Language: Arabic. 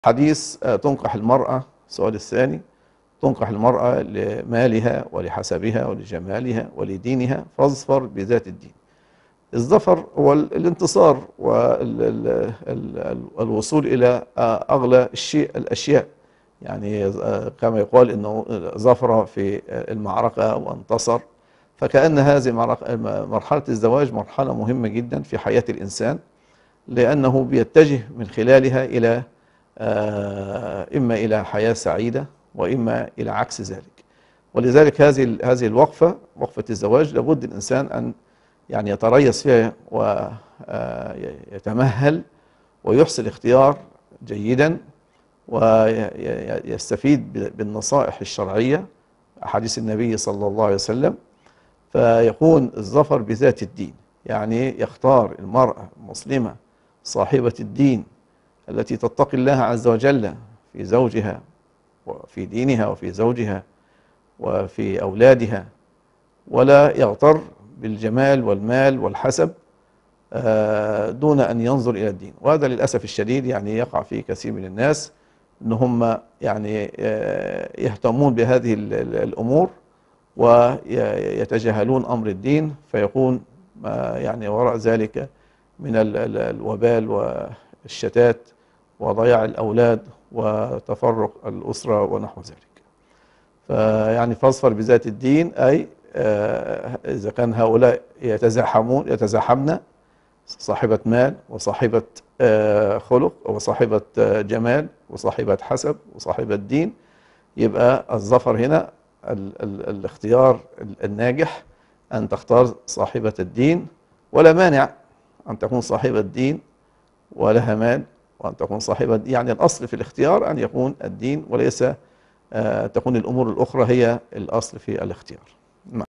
حديث تنكح المرأة. السؤال الثاني: تنكح المرأة لمالها ولحسبها ولجمالها ولدينها فاظفر بذات الدين. الظفر هو الانتصار والوصول إلى أغلى الأشياء، يعني كما يقال أنه ظفر في المعركة وانتصر. فكأن هذه مرحلة الزواج مرحلة مهمة جدا في حياة الإنسان، لأنه بيتجه من خلالها إلى إما إلى حياة سعيدة وإما إلى عكس ذلك. ولذلك هذه الوقفة، وقفة الزواج، لابد الإنسان أن يعني يتريث فيها ويتمهل ويحسن الاختيار جيدا، ويستفيد بالنصائح الشرعية، أحاديث النبي صلى الله عليه وسلم، فيكون الظفر بذات الدين. يعني يختار المرأة المسلمة صاحبة الدين التي تتقي الله عز وجل في زوجها وفي دينها وفي زوجها وفي أولادها، ولا يغتر بالجمال والمال والحسب دون أن ينظر إلى الدين. وهذا للأسف الشديد يعني يقع فيه كثير من الناس، أن هم يعني يهتمون بهذه الأمور ويتجاهلون أمر الدين، فيكون يعني وراء ذلك من الوبال والشتات وضياع الأولاد وتفرق الأسرة ونحو ذلك. فيعني فاظفر بذات الدين، أي إذا كان هؤلاء يتزاحمن، صاحبة مال وصاحبة خلق وصاحبة جمال وصاحبة حسب وصاحبة دين، يبقى الظفر هنا الاختيار الناجح أن تختار صاحبة الدين، ولا مانع أن تكون صاحبة دين ولها مال، وأن تكون صاحبة، يعني الأصل في الاختيار أن يكون الدين، وليس تكون الأمور الأخرى هي الأصل في الاختيار.